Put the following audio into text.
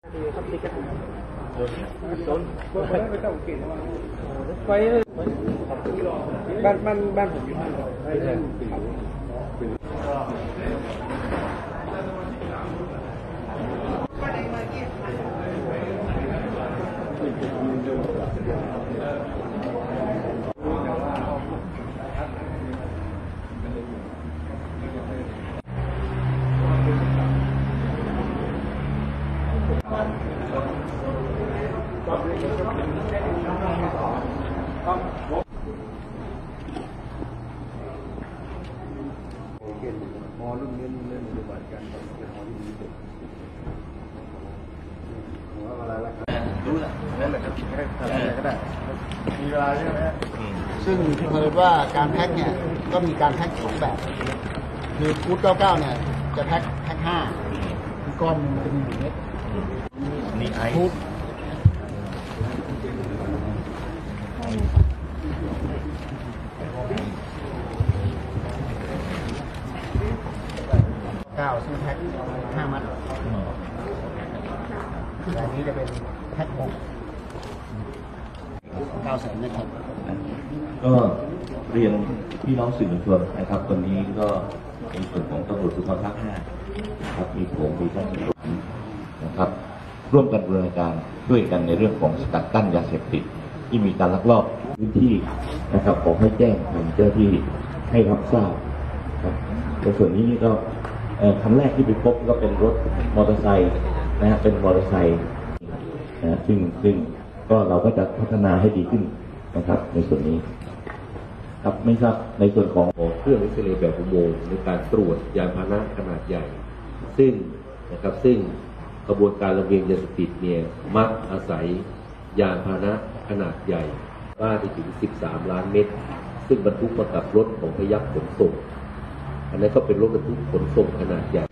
ไปบ้านผมอยู่ที่มอรุ่นนี้เรื่องปฏิบัติการเป็นมอรุ่นนี้เด็กว่าอะไรล่ะรู้แหละนั่นแหละครับทำอะไรก็ได้มีเวลาใช่ไหมซึ่งเพิ่มว่าการแพ็คเนี่ยก็มีการแพ็คสองแบบคือฟู้ด99เนี่ยจะแพ็ค5ก้อนนึงมันจะมี1 เม็ดนี่ไอฟู้ดซึ่งแพ็ค5 มัดแต่นี้จะเป็นแพ็ค6 900,000นะครับก็เรียนพี่น้องสื่อมวลชนนะครับตอนนี้ก็ในส่วนของตำรวจภูธรภาค 5นะครับมีผมมีท่านตำรวจนะครับร่วมกันบูรณาการด้วยกันในเรื่องของสกัดกั้นยาเสพติดที่มีการลักลอบพื้นที่นะครับขอให้แจ้งทางเจ้าที่ให้รับทราบครับในส่วนนี้นี่ก็ครั้งแรกที่ไปพบก็เป็นรถมอเตอร์ไซค์นะฮะเป็นมอเตอร์ไซค์นะซึ่งก็เราก็จะพัฒนาให้ดีขึ้นนะครับในส่วนนี้ครับไม่ทราบในส่วนของเครื่องเอ็กซเรย์แบบอุโมงค์ในการตรวจยานพาหนะขนาดใหญ่ซึ่งกระบวนการลำเลียงยาเสพติดเนี่ยมักอาศัยยานพาหนะขนาดใหญ่ว่าไปถึง13 ล้านเม็ดซึ่งบรรทุกมากับรถของพยัคฆ์ขนส่งอันนั้นก็เป็นรถบรรทุกขนส่งขนาดใหญ่